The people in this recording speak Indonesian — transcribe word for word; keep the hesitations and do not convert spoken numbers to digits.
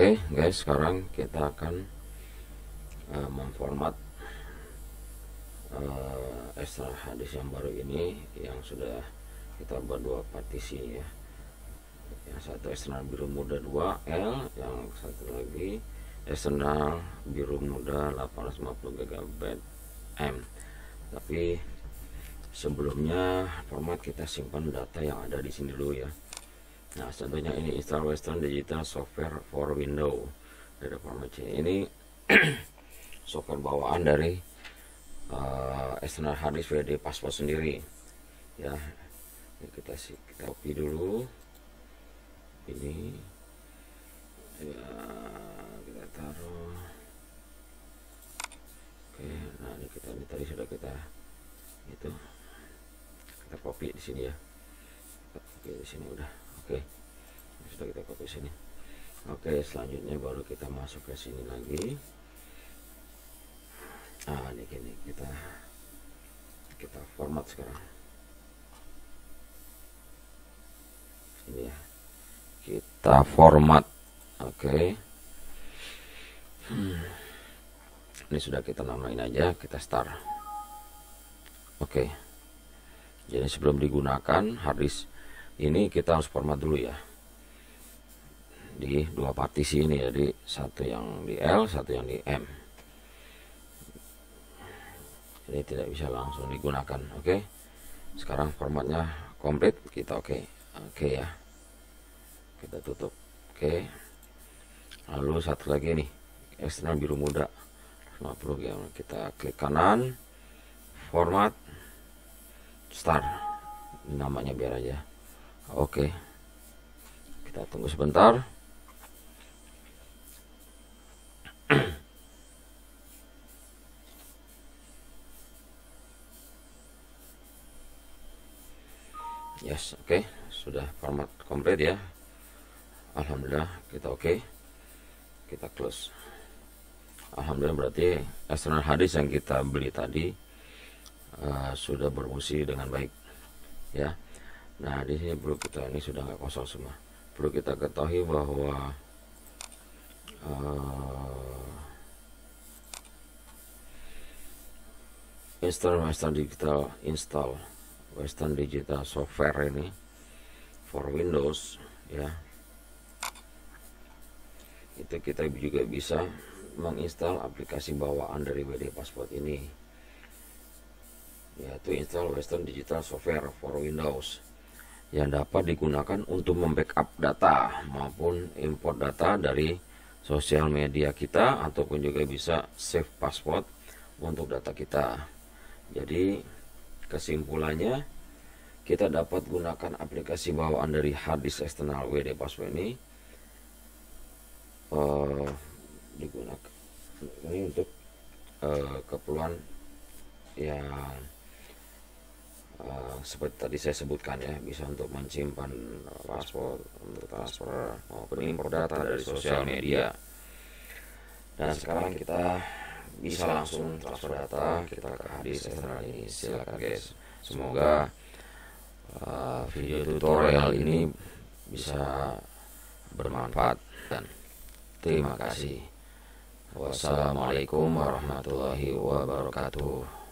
Oke guys, sekarang kita akan uh, memformat uh, external hard disk yang baru ini, yang sudah kita buat dua partisi ya. Yang satu eksternal biru muda dua L, yang satu lagi eksternal biru muda delapan ratus lima puluh gigabyte M. Tapi sebelumnya format kita simpan data yang ada di sini dulu ya. Nah, contohnya ini install Western Digital Software for Windows dari format C. Ini software bawaan dari uh, external hard disk W D Passport sendiri ya. Ini kita sih kita copy dulu ini ya, kita taruh. Oke, nah ini kita ini tadi sudah kita itu kita copy di sini ya. Kita copy di sini udah. Oke, sudah kita copy sini. Oke, selanjutnya baru kita masuk ke sini lagi. Ah, ini gini kita kita format sekarang. Ini ya, kita format. Oke, hmm. Ini sudah kita namain aja, kita start. Oke, jadi sebelum digunakan hard disk ini kita harus format dulu ya, di dua partisi ini, jadi satu yang di L, satu yang di M. Jadi tidak bisa langsung digunakan. Oke, sekarang formatnya komplit, kita oke. Oke ya, kita tutup. Oke, lalu satu lagi nih, eksternal biru muda lima puluh ya. Kita klik kanan, format, start, namanya biar aja. Oke, kita tunggu sebentar. Yes, oke, sudah format komplit ya. Alhamdulillah, kita oke. Kita close. Alhamdulillah, berarti external hard disk yang kita beli tadi uh, sudah berfungsi dengan baik ya. Nah, di sini perlu kita, ini sudah nggak kosong semua. Perlu kita ketahui bahwa uh, install Western Digital install Western Digital Software ini for Windows ya. Itu kita juga bisa menginstal aplikasi bawaan dari W D Passport ini, yaitu install Western Digital Software for Windows, yang dapat digunakan untuk membackup data maupun import data dari sosial media kita, ataupun juga bisa save password untuk data kita. Jadi kesimpulannya, kita dapat gunakan aplikasi bawaan dari hard disk eksternal W D Passport ini uh, digunakan ini untuk uh, keperluan yang Uh, seperti tadi saya sebutkan ya, bisa untuk menyimpan paspor, untuk transfer maupun impor data dari sosial media. Dan sekarang kita bisa langsung transfer data kita ke hard disk eksternal ini. Silakan guys, semoga uh, video tutorial ini bisa bermanfaat, dan terima kasih. Wassalamualaikum warahmatullahi wabarakatuh.